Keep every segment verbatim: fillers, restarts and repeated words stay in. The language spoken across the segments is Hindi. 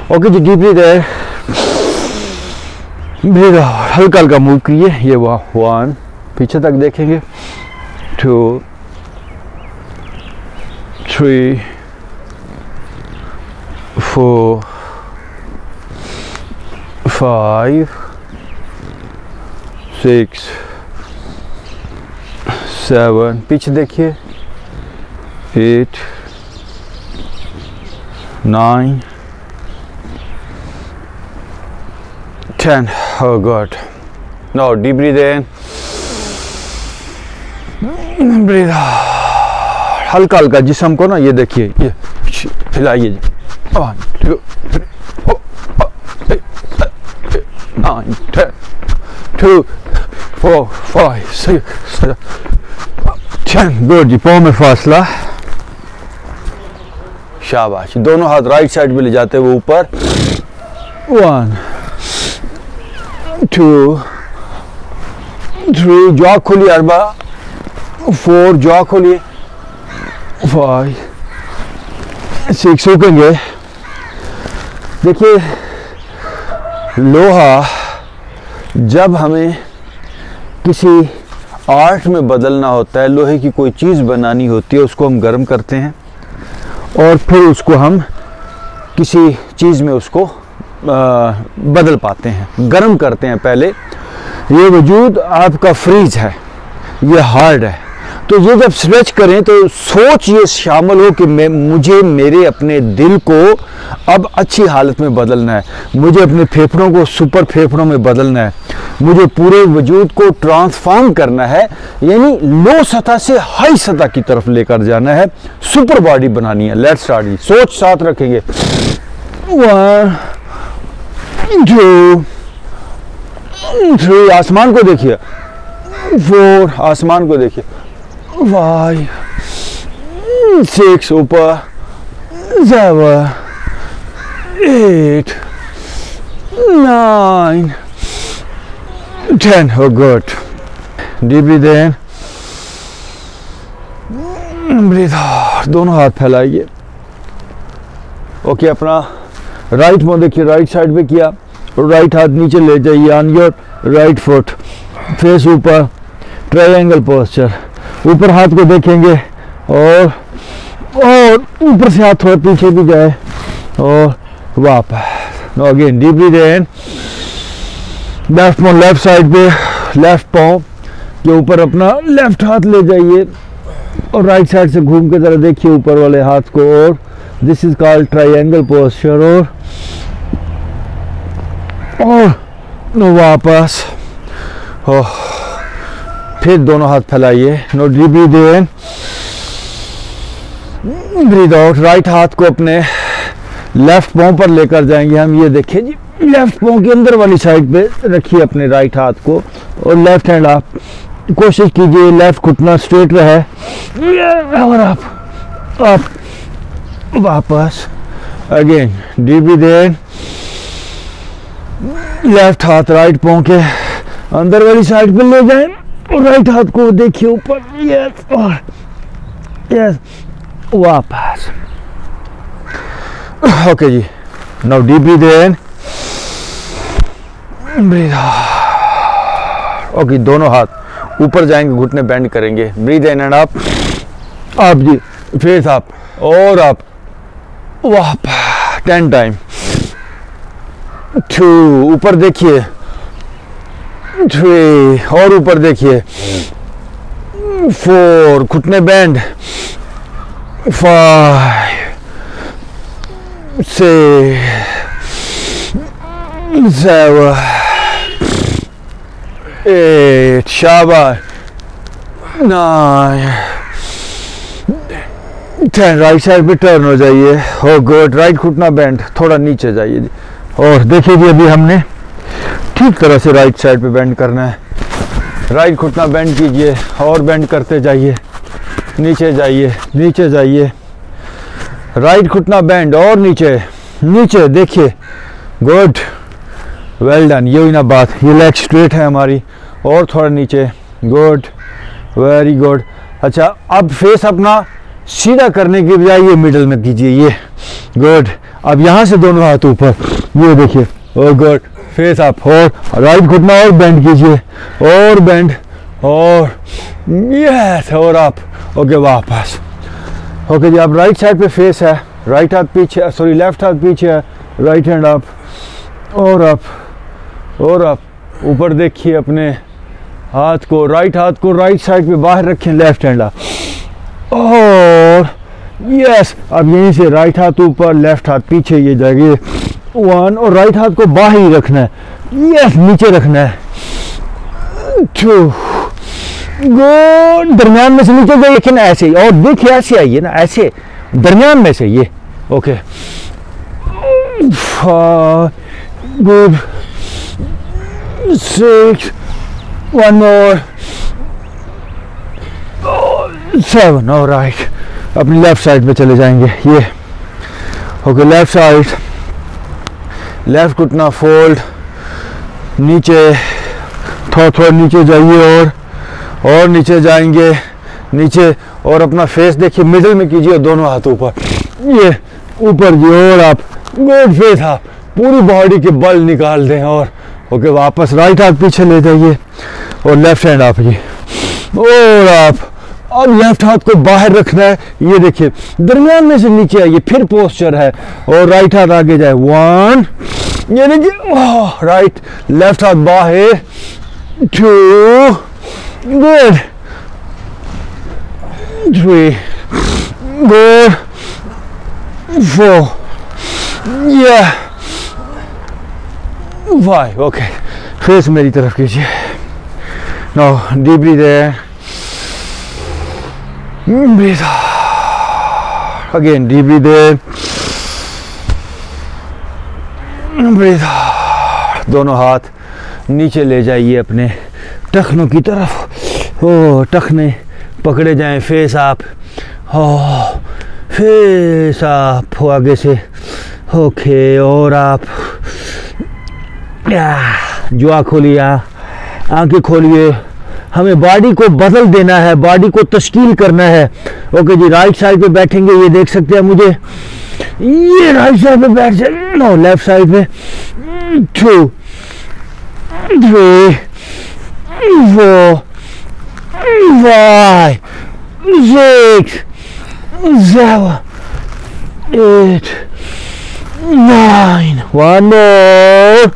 ओके जी, डीप ब्रीथ है, ब्रीथ आउट, हल्का हल्का मूव कीजिए। ये वाह, वन, पीछे तक देखेंगे, two, three, four, five, six, seven, पीछे देखिए, eight, nine, ten. Oh God. Now deep breathe in, breathe out. हल्का हल्का जिस्म को ना, ये देखिए, ये हिलाइए। One, two, three, four, nine, ten, two, four, five, six, ten. Good जी, पाँव में फासला, शाबाश। दोनों हाथ राइट साइड पे ले जाते हुए ऊपर, वन, टू, थ्री, जॉ खोलिए, अरबा, फोर, जॉ खोलिए, फाइव, सिक्स, रुकेंगे। देखिए, लोहा जब हमें किसी आर्ट में बदलना होता है, लोहे की कोई चीज़ बनानी होती है, उसको हम गर्म करते हैं और फिर उसको हम किसी चीज़ में उसको आ, बदल पाते हैं, गर्म करते हैं पहले। ये वजूद आपका फ्रीज है, ये हार्ड है, तो ये जब स्ट्रेच करें तो सोच ये शामिल हो कि मैं मुझे मेरे अपने दिल को अब अच्छी हालत में बदलना है, मुझे अपने फेफड़ों को सुपर फेफड़ों में बदलना है, मुझे पूरे वजूद को ट्रांसफॉर्म करना है, यानी लो सतह से हाई सतह की तरफ लेकर जाना है, सुपर बॉडी बनानी है। Let's start. सोच साथ रखेंगे, वन, टू, थ्री, आसमान को देखिए, फोर, आसमान को देखिए, फाइव, सिक्स, ऊपर, सेवन, एट, नाइन, टेन। हो good. Deep breath in, breath out, दोनों हाथ फैलाइए। ओके, अपना राइट मुंह देखिए, राइट साइड पे किया, राइट हाथ नीचे ले जाइए on your right foot, face ऊपर, ट्रायंगल पोस्चर, ऊपर हाथ को देखेंगे और और ऊपर से हाथ थोड़ा पीछे भी जाए और वापस। No again, deep breath in, left पाँव लेफ्ट साइड पे, लेफ्ट पाँव के ऊपर अपना लेफ्ट हाथ ले जाइए और राइट साइड से घूम के जरा देखिए ऊपर वाले हाथ को, और this is called triangle posture. और और नो वापस, ओह, फिर दोनों हाथ फैलाइए। No deep breath in, breath out, right हाथ को अपने लेफ्ट पाँव पर लेकर जाएंगे हम। ये देखिए जी, लेफ्ट पाँव के अंदर वाली साइड पे रखिए अपने राइट हाथ को और लेफ्ट हैंड आप कोशिश कीजिए लेफ्ट घुटना स्ट्रेट रहे, और आप आप वापस। Again deep breath in, left हाथ राइट पाँव के अंदर वाली साइड पे ले जाएं और राइट हाथ को देखिए ऊपर, यस, और यस, वापस। ओके जी, now deep breath in, breath out. Okay, दोनों हाथ ऊपर जाएंगे, घुटने बेंड करेंगे, ब्रीथ इन एंड अप, आप जी, फेस अप और अप, वापस, टेन टाइम। टू, ऊपर देखिए, थ्री, और ऊपर देखिए, फोर, घुटने bend, five, six, seven, eight, शाबाश, नाइन, टेन। राइट साइड पे टर्न हो जाइए। हो गुड, राइट घुटना बेंड, थोड़ा नीचे जाइए जी, और देखिए जी, अभी हमने ठीक तरह से राइट साइड पे बेंड करना है। राइट घुटना बेंड कीजिए और बेंड करते जाइए, नीचे जाइए, नीचे जाइए, राइट घुटना बेंड और नीचे, नीचे देखिए, गुड, वेल डन। ये हुई ना बात, ये लेग स्ट्रेट है हमारी, और थोड़ा नीचे, गुड, वेरी गुड। अच्छा, अब फेस अपना सीधा करने के बजाय ये मिडल में कीजिए, ये गुड। अब यहाँ से दोनों हाथ ऊपर, ये देखिए, और गुड, फेस अप, और राइट घुटना और बेंड कीजिए, और बेंड, और यस, और अप, ओके वापस। ओके जी, अब राइट साइड पे फेस है, राइट हाथ पीछे, सॉरी लेफ्ट हाथ पीछे है, राइट हैंड अप, और अप, और अप, ऊपर देखिए अपने हाथ को, राइट हाथ को राइट साइड पे बाहर रखें, लेफ्ट हैंड अप, और यस। अब यहीं से राइट हाथ ऊपर, लेफ्ट हाथ पीछे, ये जाएगी वन, और राइट हाथ को बाहर ही रखना है, यस, नीचे रखना है, टू, गुड, दरमियान में से नीचे जाइए, लेकिन ऐसे ही, और देखिए ऐसे आइए ना, ऐसे दरमियान में से, ये okay, good, six, one more, seven, और राइट, अपनी लेफ्ट साइड पे चले जाएंगे, ये ओके, लेफ्ट साइड, लेफ्ट घुटना फोल्ड, नीचे थोड़ा थोड़ा नीचे जाइए, और और नीचे जाएंगे, नीचे, और अपना फेस देखिए मिडिल में कीजिए, दोनों हाथ ऊपर, ये ऊपर जी, और आप गुड, फेस आप पूरी बॉडी के बल निकाल दें, और ओके वापस राइट हाथ पीछे ले जाइए, और लेफ्ट हैंड आप जी, और आप अब लेफ्ट हाथ को बाहर रखना है, ये देखिए दरमियान में से नीचे आइए, फिर पोस्चर है, और राइट हाथ आगे जाए, वन, ये देखिए, राइट, लेफ्ट हाथ बाहर, two, good, three, good, four, या फाइव, ओके, फेस मेरी तरफ कीजिए, now deep breath in, breathe out, again deep breathe in, breathe out, दोनों हाथ नीचे ले जाइए अपने टखनों की तरफ, ओ टखने पकड़े जाएं, फेस आप, हो फेस आप, हो आगे से, ओके, और आप जुआ खोलिए, आंखें खोलिए, हमें बॉडी को बदल देना है, बॉडी को तश्कील करना है। ओके जी, राइट साइड पे बैठेंगे, ये देख सकते हैं मुझे, ये राइट साइड पे बैठ जाए, नो लेफ्ट साइड पे, two, three, four, five, six, seven, eight, nine, one more,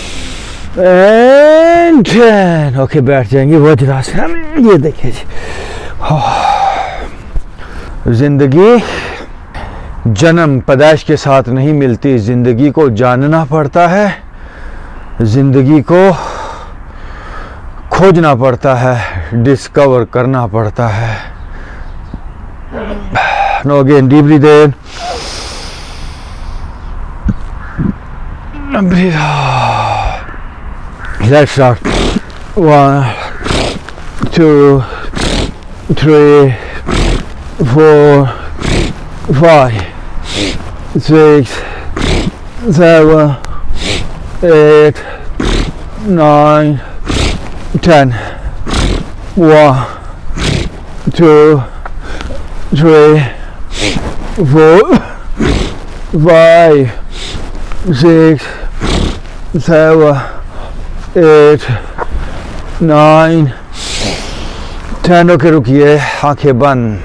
and ten. Okay, बैठ जाएंगे वज्रासन। ये देखिए जी, जिंदगी जन्म पैदाइश के साथ नहीं मिलती, जिंदगी को जानना पड़ता है, जिंदगी को खोजना पड़ता है, डिस्कवर करना पड़ता है। No again deep breath in, breathe out. Let's start. One, two, three, four, five, six, seven, eight, nine, ten. One, two, three, four, five, six, seven, eight, nine, ten. Okay, रुकिए, आंखें बंद।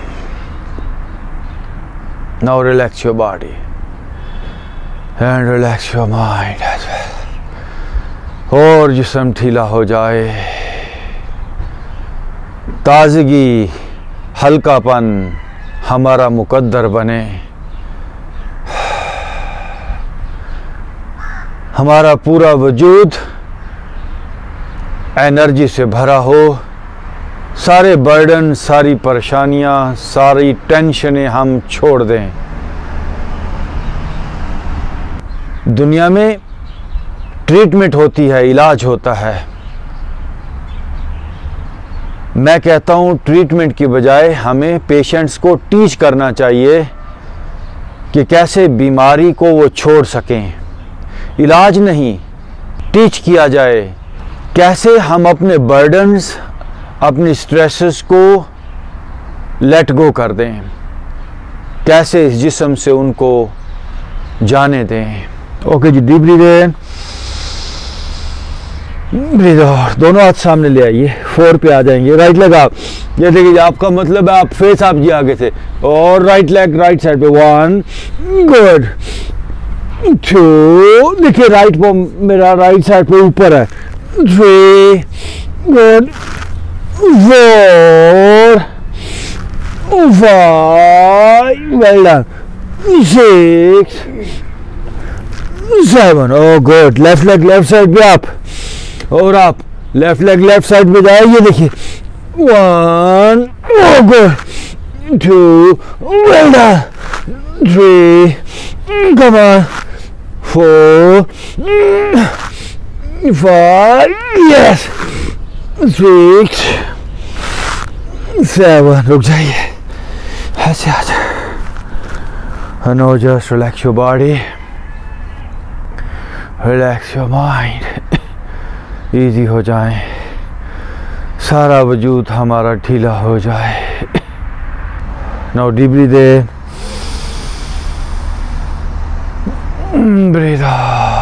Now relax your body and relax your mind as well. और जिस्म ढीला हो जाए, ताजगी, हल्कापन हमारा मुकद्दर बने, हमारा पूरा वजूद एनर्जी से भरा हो, सारे बर्डन, सारी परेशानियां, सारी टेंशनें हम छोड़ दें। दुनिया में ट्रीटमेंट होती है, इलाज होता है। मैं कहता हूं ट्रीटमेंट की बजाय हमें पेशेंट्स को टीच करना चाहिए कि कैसे बीमारी को वो छोड़ सकें। इलाज नहीं, टीच किया जाए कैसे हम अपने बर्डन्स, अपनी स्ट्रेसेस को लेट गो कर दें, कैसे इस जिस्म से उनको जाने दें। ओके जी, deep breath in, breath out. दोनों हाथ सामने ले आइए, फोर पे आ जाएंगे, राइट लेग आप, ये देखिए आपका मतलब है आप फेस आप जी आगे से, और राइट लेग राइट साइड पे, वन, गुड, टू, देखिए राइट वो मेरा राइट साइड पे ऊपर है, three, good, four, five, well done, six, seven, oh good, left leg left side पे आप, और आप लेफ्ट लेग लेफ्ट साइड पे जाए, ये देखिए, one, oh good, two, well done, three, come on, four, five, yes, six, seven, रुक जाइए, ऐसे आ जाए, and now just relax your body, relax your mind, easy हो जाए, सारा वजूद हमारा ढीला हो जाए। now deep breathe in, breathe out।